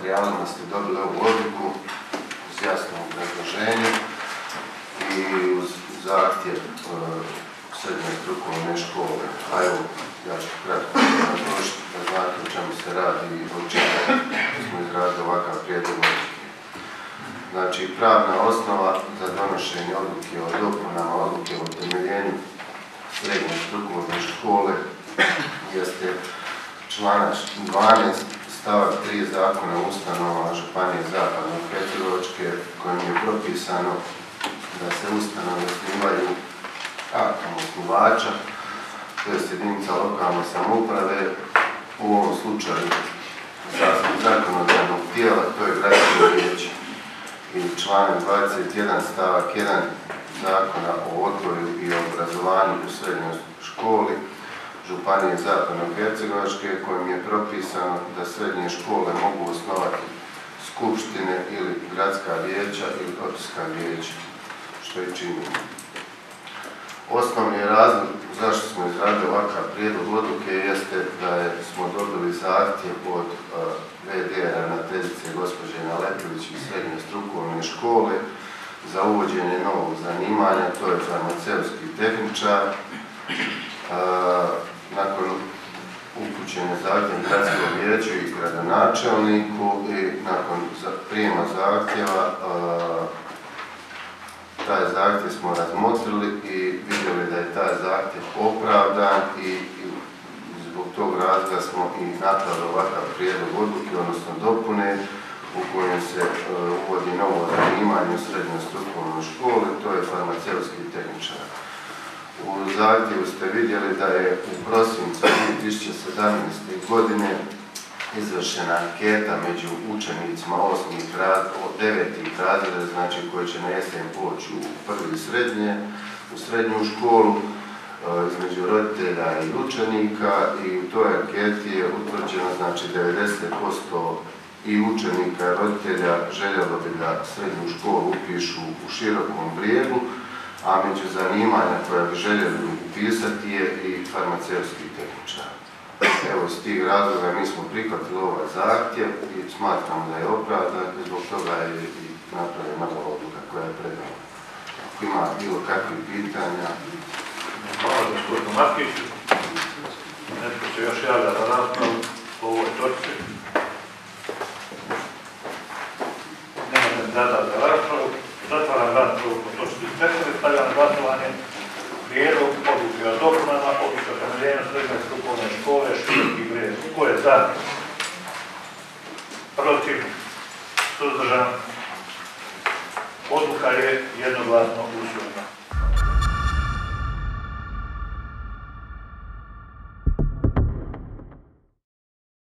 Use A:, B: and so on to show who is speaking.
A: materijalima ste dobili ovu odluku uz jasno obrazloženje i uz zahtjev srednje strukovne škole. A evo, ja ću kratko razložiti da znate o čemu se radi i o čemu smo izradili ovakav prijedlog odluke. Znači, pravna osnova za donošenje odluke o dopunama odluke o utemeljenju srednje strukovne škole jeste članak 12 stavak 3 Zakona o ustanovama Županije Zapadno-Hercegovačke, kojim je propisano da se ustanove osnivaju aktom osnivača, to je jedinica lokalne samouprave, u ovom slučaju zakonodavnog tijela, to je gradsko vijeće. I članak 21 stavak 1 Zakona o odgoju i obrazovanju u srednjoj školi Županije Zapadno-Hercegovačke, kojim je propisano da srednje škole mogu osnovati skupštine ili gradska vijeća ili općinska vijeća, što i činimo. Osnovni razlog zašto smo izradili ovakav prijedlog odluke jeste da smo dobili zahtjev od VD ravnateljice gospođe Naleković iz srednje strukovne škole za uvođenje novog zanimanja, to je farmaceutski tehničar. Nakon upućenja zahtjeva gradskom vijeću i gradonačelniku i nakon prijema zahtjeva, taj zahtjev smo razmotrili i vidjeli da je taj zahtjev opravdan i zbog tog razloga smo i napravili ovakav prijedlog odluke, odnosno dopune, u kojem se uvodi novo zanimanje u srednjoj strukovnoj školi, to je farmaceutski tehničar. U zahtjevu ste vidjeli da je u prosincu 2017. godine izvršena anketa među učenicima 9. razreda, znači koji će na jesen poći u srednju školu, između roditelja i učenika, i u toj anketi je utvrđeno, znači 90% i učenika i roditelja željelo bi da srednju školu upišu u Širokom Brijegu, a među zanimanja koja bi željeli upisati je i farmaceutski tehničar. Evo, s tih razloga mi smo prihvatili ovaj zahtjev i smatramo da je opravdan i zbog toga je i napravljena ova odluka koja je pred nama. Ako ima bilo kakvih pitanja.
B: Hvala gospodinu Matkiću. Netko se još javlja za raspravu po ovoj točci. Nema kandidata za raspravu. Zatvaram raspravu po točci 15. Stavljam na glasovanje prijedlog odluke o dopunama odluke o utemeljenju srednje strukovne škole Široki Brijeg. Ko je za? Protiv? Suzdržan? Odluka je jednoglasno usvojena.